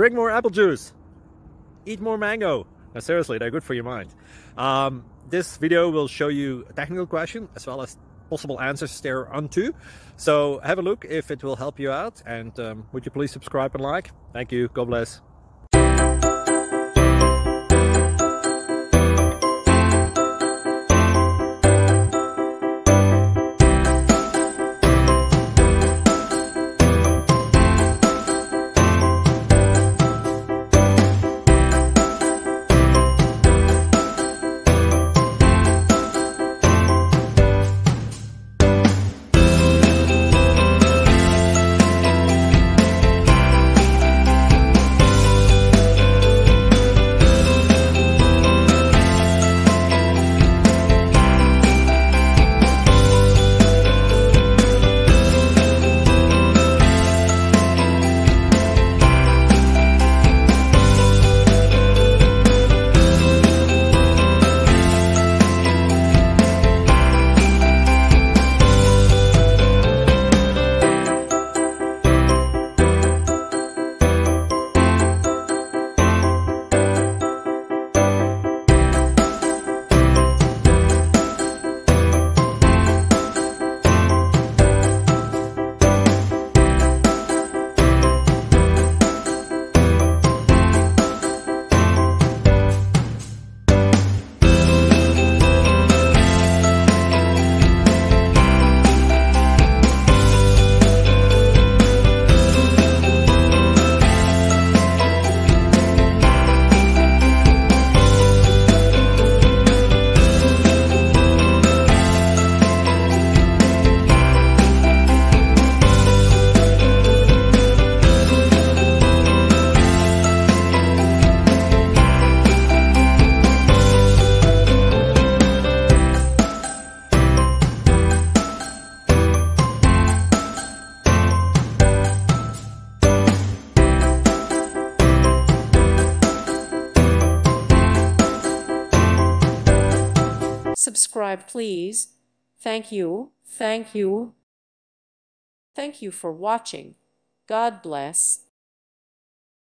drink more apple juice, eat more mango. No, seriously, they're good for your mind. This video will show you a technical question as well as possible answers thereunto. So have a look if it will help you out, and would you please subscribe and like? Thank you. God bless. Subscribe, please. Thank you. Thank you. Thank you for watching. God bless.